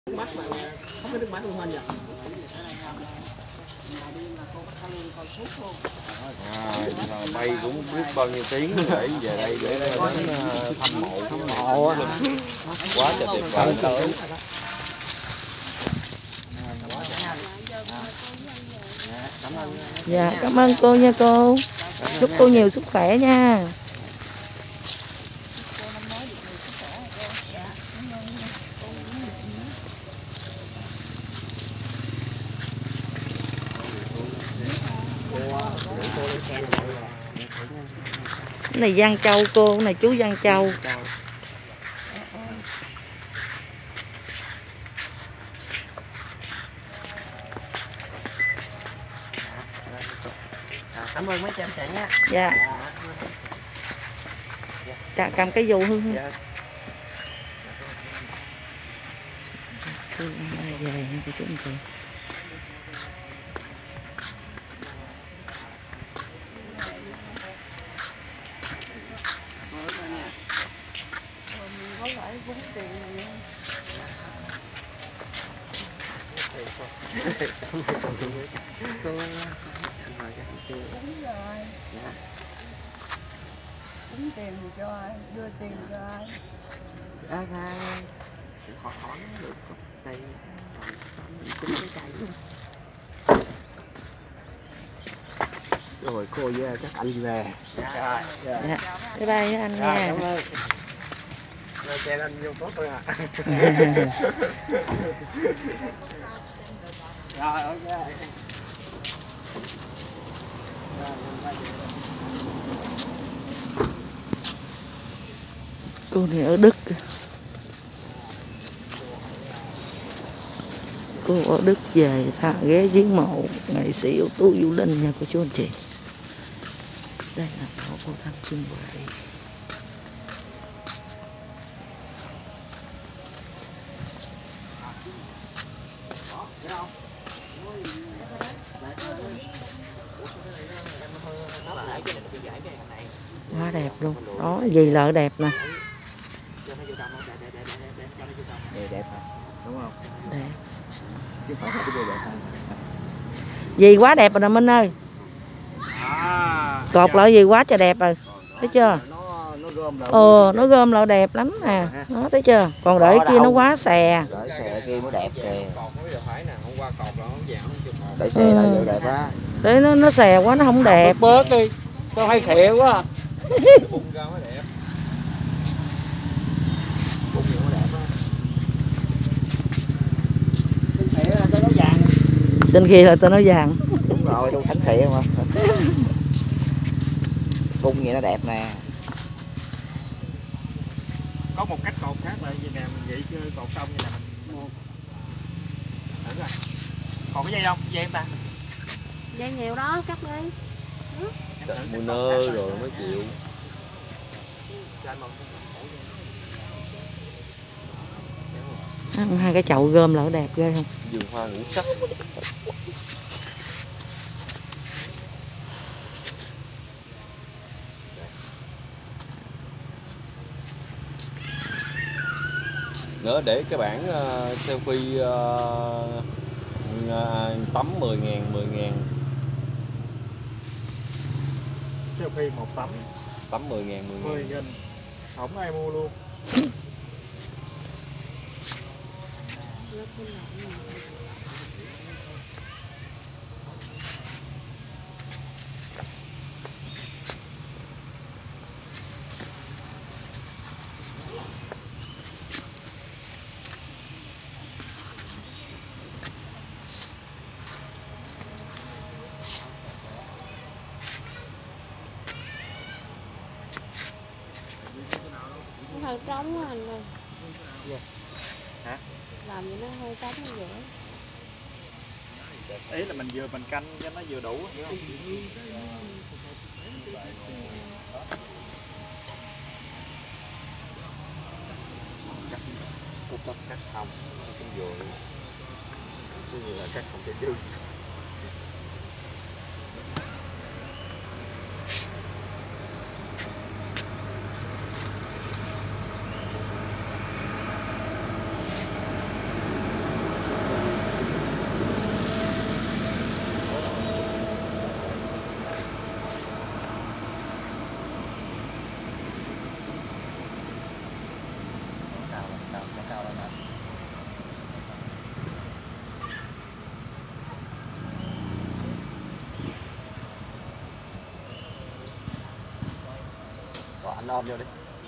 mắt mà không có nước mắt luôn anh nhỉ. Bay cũng biết bao nhiêu tiếng để về đây để đến thăm mộ á. Quá trời tuyệt vời tới. Dạ cảm ơn cô nha cô. Chúc cô nhiều sức khỏe nha. Cái này Giang Châu cô, cái này chú Giang Châu. Cảm ơn mấy chị nha. Dạ. Dạ cầm cái dù hương. Dạ. Về của chúng tôi. Cô đúng rồi. Dạ. Tính tiền thì cho ai, đưa tiền cho ai. Họ hỏi được đây tính cái cây luôn. Rồi cô với các anh về. Dạ. Bye bye anh nha. Cảm ơn. Rồi chèn anh vô tốt thôi à. Rồi ok. Cô này ở Đức. Cô ở Đức về ghé viếng mộ nghệ sĩ ưu tú Vũ Linh nha cô chú anh chị. Đây là mộ cô Thanh Xuân Huệ. Quá đẹp luôn. Đó gì lợi đẹp nè. Đẹp hả? Đúng không? Đẹp. Chứ không phải cái đẹp hả? Gì quá đẹp rồi nè Minh ơi. Cột lại gì quá trời đẹp rồi. Thấy chưa? Nó gom lại đẹp lắm nè. Nó thấy chưa? Còn để kia nó quá xè. Để xè kia mới đẹp kìa. Để xe lại vậy đẹp á. Để nó xè quá nó không đẹp. Bớt đi. Tao hay khịa quá à. Trên kia là tao nói vàng. Đúng rồi, đâu thánh khịa mà. Cung vậy nó đẹp nè. Có một cách cột khác là gì nè, mình vậy chứ cột xong như là mình mua. Thử rồi. Còn cái dây không? Dây em ta? Dây nhiều đó, cắt đi. Mua nơ rồi mới chịu. Hai cái chậu gom lại đẹp ghê không? Vườn hoa ngũ sắc. Nữa để cái bản selfie tấm 10.000 selfie một tấm tấm 10.000 10.000 không ai mua luôn. Hơi trống quá anh ơi. Hả? Làm gì nó hơi trống như vậy. Ý là mình canh cho nó vừa đủ, hiểu không? cắt không cũng vừa như là cắt không thể dư. ôm vô đi.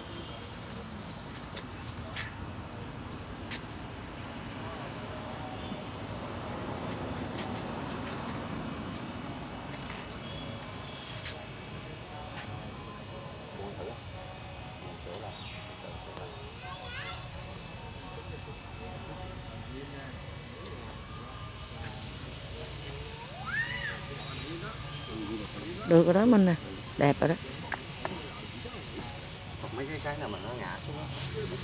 Được rồi đó Minh nè, đẹp rồi đó. Mấy cái nào mà nó ngã xuống đó.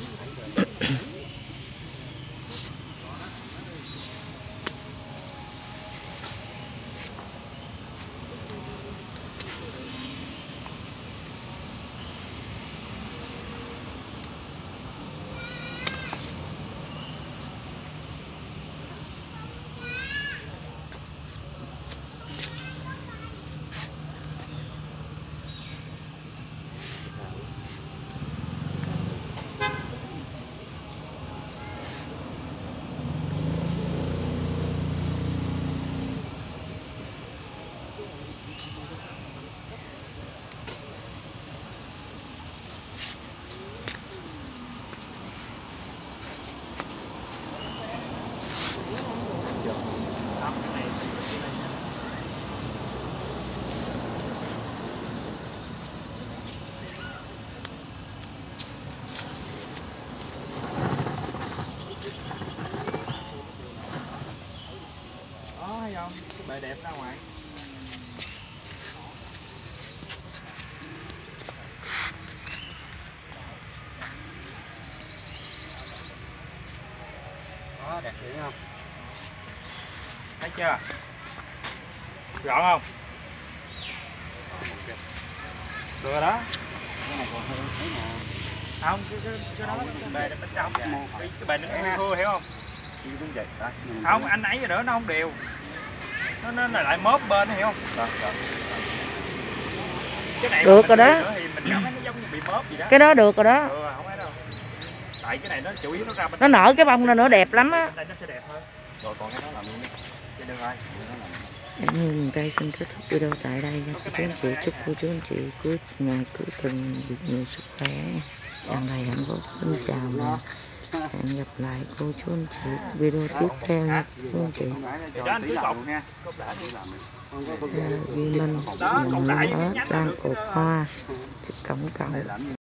Thấy không? Cái bệ đẹp ra ngoài. Đó, đẹp dữ không? Thấy chưa? Gọn không? Được rồi đó. Cái này còn hơn thế mà. Không, cái đó cái bề bên trong. Cái bề nó thua hiểu không? Đúng vậy. Đây. Không, anh ấy rồi nữa nó không đều. Nó lại móp bên hiểu không? Rồi. Cái này Được rồi đó. Thì mình cảm thấy nó giống như bị móp gì đó. Cái đó được rồi đó. Không phải đâu. Tại cái này nó chủ yếu nó ra bên Nó nở cái bông ra nữa đẹp lắm á. đây nó sẽ đẹp hơn. Rồi còn cái đó làm gì? Vậy được rồi. Như cây xin kết thúc video tại đây nha cô chú anh chị. Chúc cô chú anh chị cuối ngày cuối tuần được nhiều sức khỏe, tràn đầy hạnh phúc. Xin chào nè. Hẹn gặp lại cô chú anh chị video tiếp theo nha cô chú anh chị. Duy Minh, Mình Ớt, Lan Cột Hoa, Cổng Cổng.